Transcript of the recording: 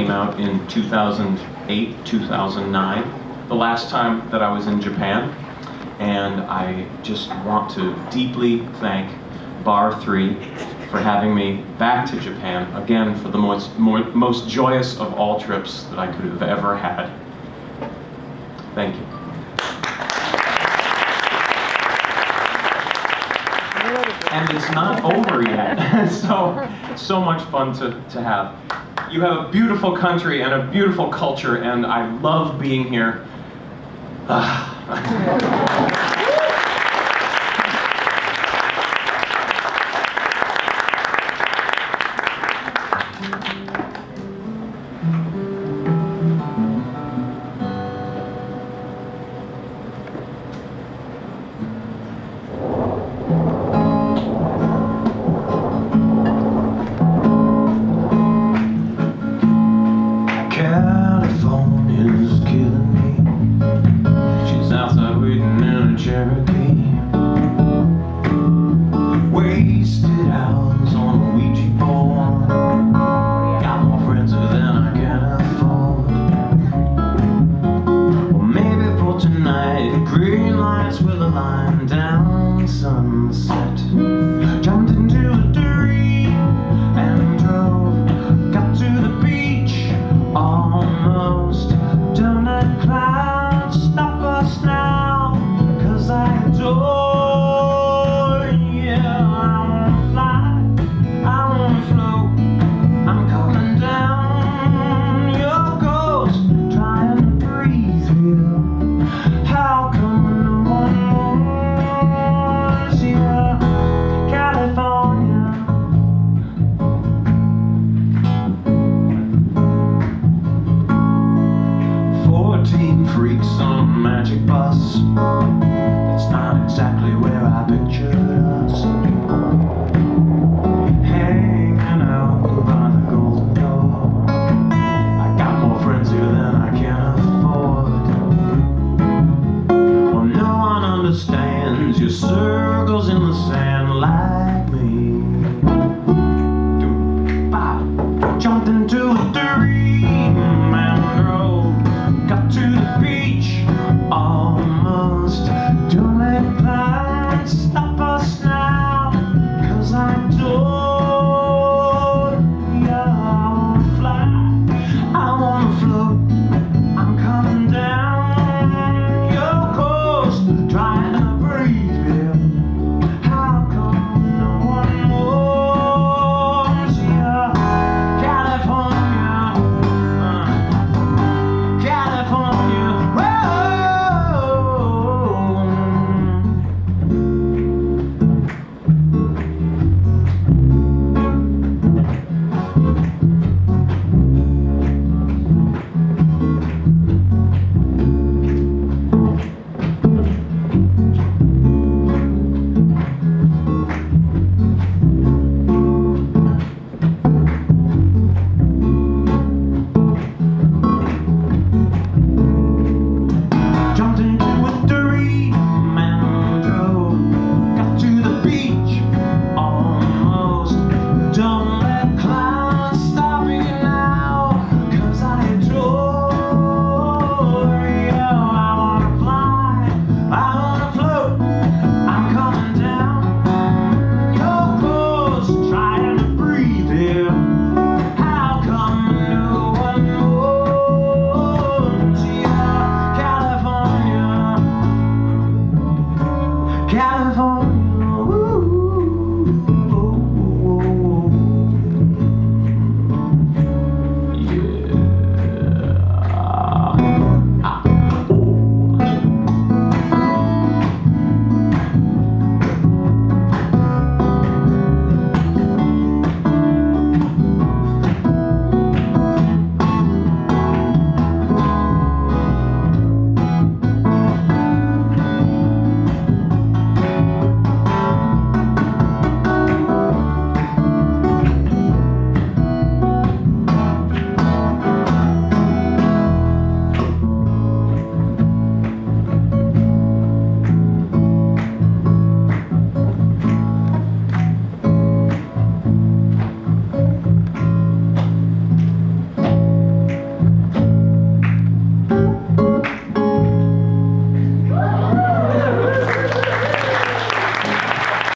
came out in 2008, 2009, the last time that I was in Japan. And I just want to deeply thank Bar 3 for having me back to Japan, again, for the most joyous of all trips that I could have ever had. Thank you. And it's not over yet. so much fun to have. You have a beautiful country and a beautiful culture, and I love being here. California's killing me. She's outside waiting in a Cherokee. Wasted hours on a Ouija board. Got more friends than I can afford. Well, maybe for tonight, green lights will align down sunset. Jumped into a dream and drove. Got to the beach. Almost don't let clouds stop us now, 'cause I adore you. I wanna fly, I wanna float. I'm coming down your coast, trying to breathe you. How come no one wants you? California. Freaks on a magic bus. That's not exactly where I pictured us. Hanging out by the golden door. I got more friends here than I can afford. Well, no one understands your circles in the sand like me. Jumped into a dream.